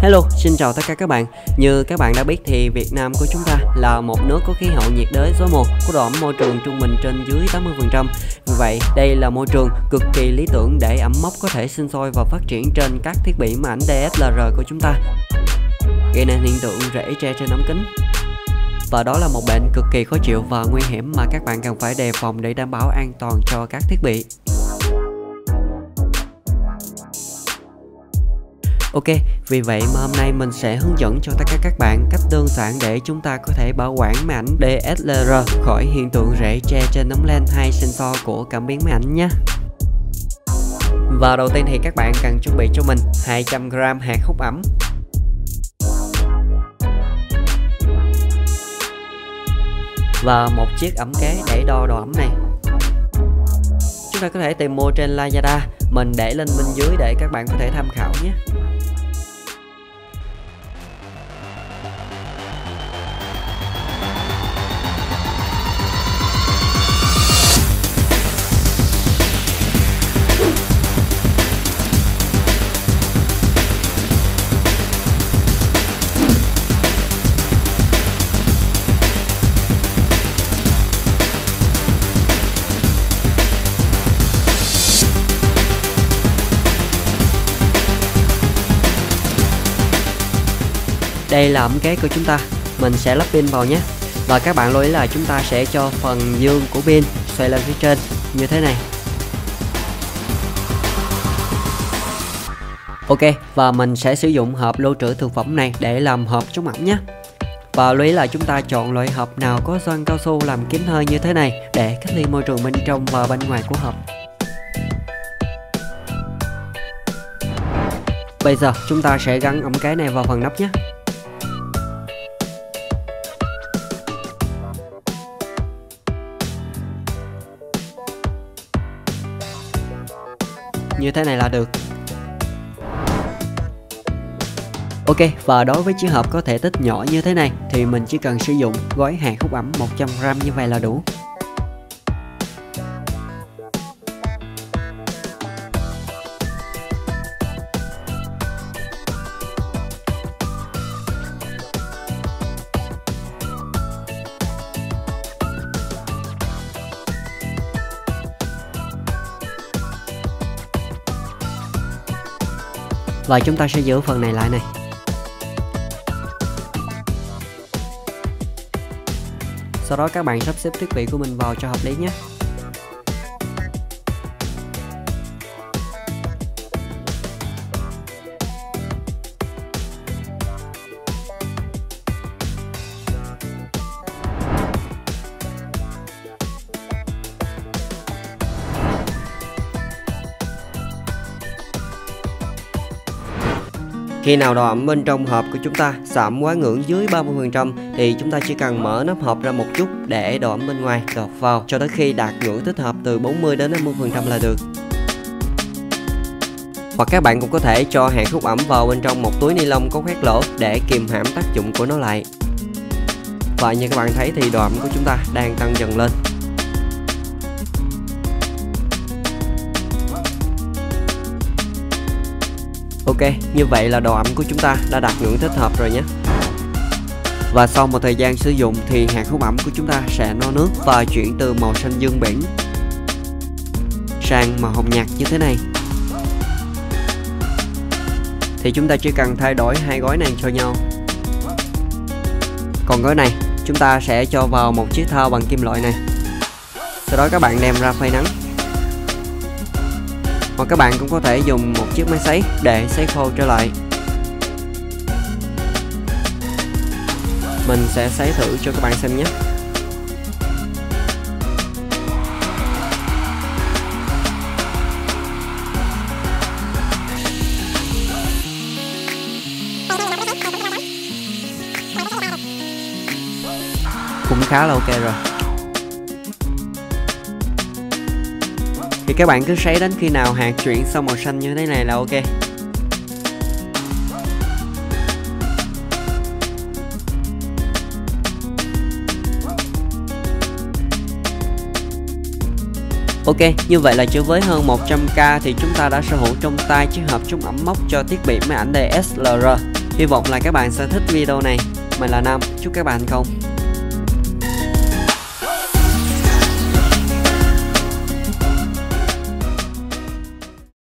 Hello, xin chào tất cả các bạn. Như các bạn đã biết thì Việt Nam của chúng ta là một nước có khí hậu nhiệt đới gió mùa, có độ ẩm môi trường trung bình trên dưới 80%. Vì vậy, đây là môi trường cực kỳ lý tưởng để ẩm mốc có thể sinh sôi và phát triển trên các thiết bị máy ảnh DSLR của chúng ta, gây nên hiện tượng rễ tre trên ống kính. Và đó là một bệnh cực kỳ khó chịu và nguy hiểm mà các bạn cần phải đề phòng để đảm bảo an toàn cho các thiết bị. Ok, vì vậy mà hôm nay mình sẽ hướng dẫn cho tất cả các bạn cách đơn giản để chúng ta có thể bảo quản máy ảnh DSLR khỏi hiện tượng rễ tre trên ống lens hay sensor của cảm biến máy ảnh nhé. Và đầu tiên thì các bạn cần chuẩn bị cho mình 200g hạt hút ẩm, và một chiếc ẩm kế để đo độ ẩm này. Chúng ta có thể tìm mua trên Lazada, mình để lên bên dưới để các bạn có thể tham khảo nhé. Đây là ẩm kế của chúng ta, mình sẽ lắp pin vào nhé. Và các bạn lưu ý là chúng ta sẽ cho phần dương của pin xoay lên phía trên như thế này. Ok, và mình sẽ sử dụng hộp lưu trữ thực phẩm này để làm hộp chống ẩm nhé. Và lưu ý là chúng ta chọn loại hộp nào có gioăng cao su làm kín hơi như thế này để cách ly môi trường bên trong và bên ngoài của hộp. Bây giờ chúng ta sẽ gắn ẩm kế này vào phần nắp nhé. Như thế này là được. Ok, và đối với chiếc hộp có thể tích nhỏ như thế này thì mình chỉ cần sử dụng gói hạt hút ẩm 100g như vậy là đủ. Và chúng ta sẽ giữ phần này lại này. Sau đó các bạn sắp xếp thiết bị của mình vào cho hợp lý nhé. Khi nào độ ẩm bên trong hộp của chúng ta giảm quá ngưỡng dưới 30% thì chúng ta chỉ cần mở nắp hộp ra một chút để độ ẩm bên ngoài đọt vào cho tới khi đạt ngưỡng thích hợp từ 40 đến 50% là được. Hoặc các bạn cũng có thể cho hạt hút ẩm vào bên trong một túi ni lông có khoét lỗ để kìm hãm tác dụng của nó lại. Và như các bạn thấy thì độ ẩm của chúng ta đang tăng dần lên. Ok, như vậy là độ ẩm của chúng ta đã đạt ngưỡng thích hợp rồi nhé. Và sau một thời gian sử dụng thì hạt hút ẩm của chúng ta sẽ no nước và chuyển từ màu xanh dương biển sang màu hồng nhạt như thế này. Thì chúng ta chỉ cần thay đổi hai gói này cho nhau. Còn gói này chúng ta sẽ cho vào một chiếc thau bằng kim loại này. Sau đó các bạn đem ra phơi nắng. Hoặc các bạn cũng có thể dùng một chiếc máy sấy để sấy khô trở lại. Mình sẽ sấy thử cho các bạn xem nhé. Cũng khá là ok rồi. Thì các bạn cứ sấy đến khi nào hạt chuyển sang màu xanh như thế này là ok. Ok, như vậy là chỉ với hơn 100k thì chúng ta đã sở hữu trong tay chiếc hộp chống ẩm mốc cho thiết bị máy ảnh DSLR. Hy vọng là các bạn sẽ thích video này. Mình là Nam, chúc các bạn thành công.